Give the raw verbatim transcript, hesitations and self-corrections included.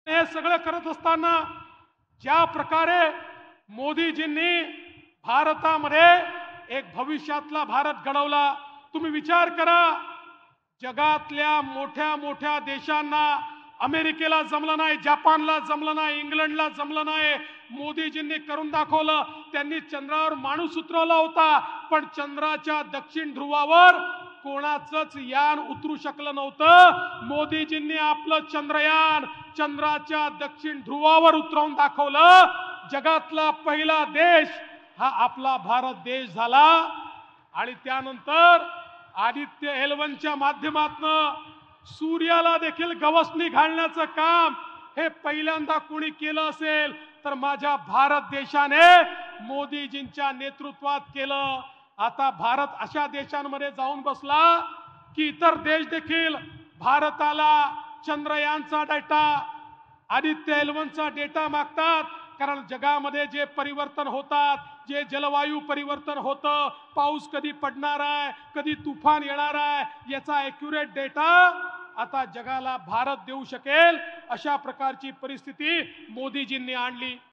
हे सगळं करत असताना ज्या प्रकारे मोदीजींनी भारतामध्ये एक भविष्यातला भारत घडवला, तुम्ही विचार करा, जगातल्या मोठ्या मोठ्या देशांना, अमेरिकेला जमलं नाही, जपानला जमलं नाही, इंग्लंडला जमलं नाही, मोदीजींनी करून दाखवलं. त्यांनी चंद्रावर माणूस उतरवला होता, पण चंद्राच्या दक्षिण ध्रुवावर कोणाचंच यान उतरू शकलं नव्हतं. मोदीजींनी आपलं चंद्रयान चंद्राच्या दक्षिण ध्रुवावर उतरवून दाखवलं. जगातला पहिला देश हा आपला भारत देश झाला. आणि त्यानंतर आदित्य एल वनच्या माध्यमातून सूर्याला देखील गवसणी घालण्याचं काम हे पहिल्यांदा कोणी केलं असेल तर माझ्या भारत देशाने मोदीजींच्या नेतृत्वात केलं. आता भारत अशा देशांमध्ये जाऊन बसला की इतर देश देखील भारताला चंद्रयानचा डेटा, आदित्य एल वनचा डेटा मागतात. कारण जगामध्ये जे परिवर्तन होतात, जे जलवायू परिवर्तन होतं, पाऊस कधी पडणार आहे, कधी तुफान येणार आहे, याचा ॲक्युरेट डेटा आता जगाला भारत देऊ शकेल. अशा प्रकारची परिस्थिती मोदीजींनी आणली.